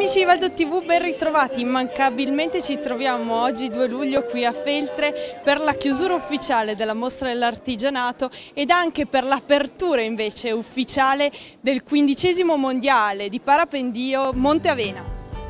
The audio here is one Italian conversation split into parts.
amici di Valdo TV, ben ritrovati. Immancabilmente ci troviamo oggi 2 luglio qui a Feltre per la chiusura ufficiale della mostra dell'artigianato ed anche per l'apertura invece ufficiale del 15° mondiale di parapendio Monte Avena.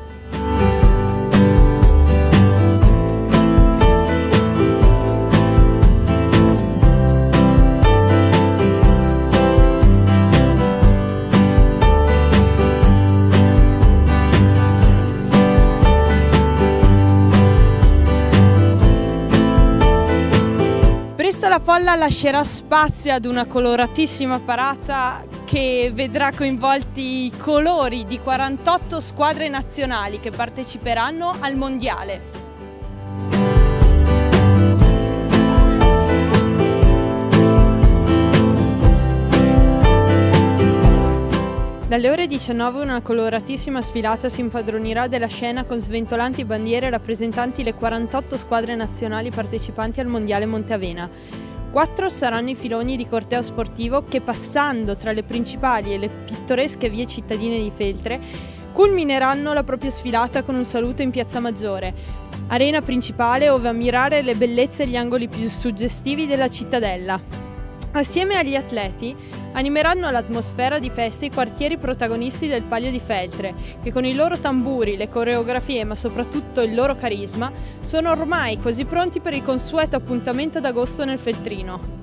Presto la folla lascerà spazio ad una coloratissima parata che vedrà coinvolti i colori di 48 squadre nazionali che parteciperanno al mondiale. Dalle ore 19 una coloratissima sfilata si impadronirà della scena con sventolanti bandiere rappresentanti le 48 squadre nazionali partecipanti al Mondiale Monte Avena. 4 saranno i filoni di corteo sportivo che, passando tra le principali e le pittoresche vie cittadine di Feltre, culmineranno la propria sfilata con un saluto in Piazza Maggiore, arena principale ove ammirare le bellezze e gli angoli più suggestivi della cittadella. Assieme agli atleti animeranno l'atmosfera di festa i quartieri protagonisti del Palio di Feltre, che con i loro tamburi, le coreografie ma soprattutto il loro carisma sono ormai quasi pronti per il consueto appuntamento d'agosto nel Feltrino.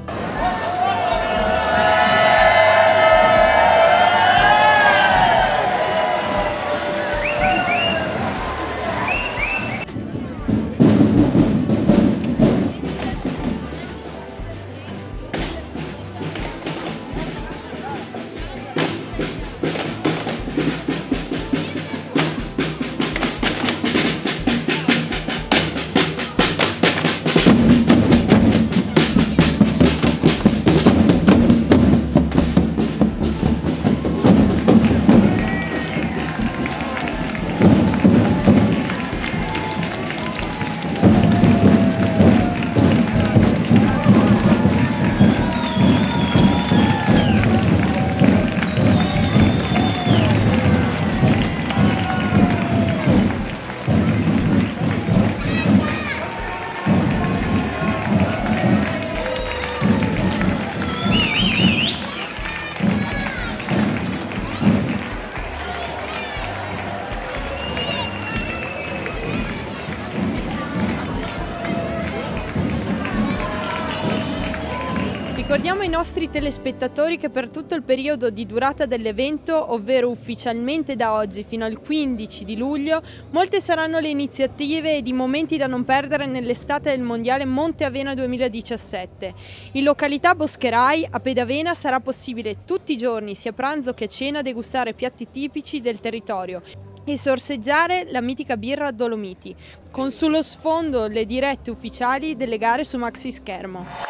Ricordiamo ai nostri telespettatori che per tutto il periodo di durata dell'evento, ovvero ufficialmente da oggi fino al 15 di luglio, molte saranno le iniziative ed i momenti da non perdere nell'estate del Mondiale Monte Avena 2017. In località Boscherai, a Pedavena, sarà possibile tutti i giorni, sia pranzo che cena, degustare piatti tipici del territorio e sorseggiare la mitica birra Dolomiti, con sullo sfondo le dirette ufficiali delle gare su maxi schermo.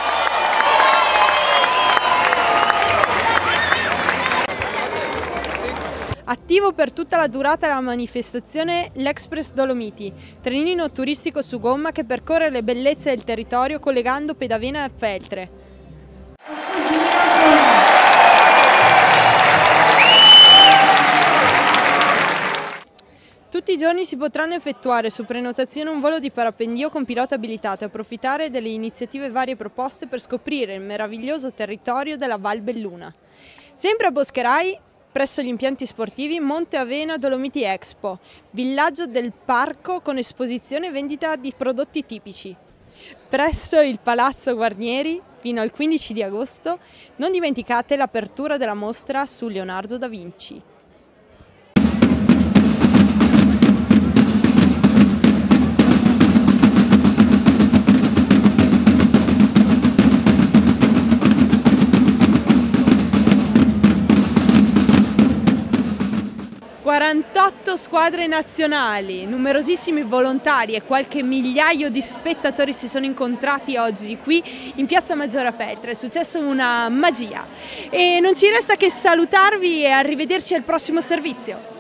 Attivo per tutta la durata della manifestazione l'Express Dolomiti, trenino turistico su gomma che percorre le bellezze del territorio collegando Pedavena e Feltre. Tutti i giorni si potranno effettuare su prenotazione un volo di parapendio con pilota abilitato e approfittare delle iniziative varie proposte per scoprire il meraviglioso territorio della Val Belluna. Sempre a Boscherai, presso gli impianti sportivi Monte Avena Dolomiti Expo, villaggio del parco con esposizione e vendita di prodotti tipici. Presso il Palazzo Guarnieri, fino al 15 di agosto, non dimenticate l'apertura della mostra su Leonardo da Vinci. 48 squadre nazionali, numerosissimi volontari e qualche migliaio di spettatori si sono incontrati oggi qui in Piazza Maggiore a Feltre. È successo una magia e non ci resta che salutarvi e arrivederci al prossimo servizio.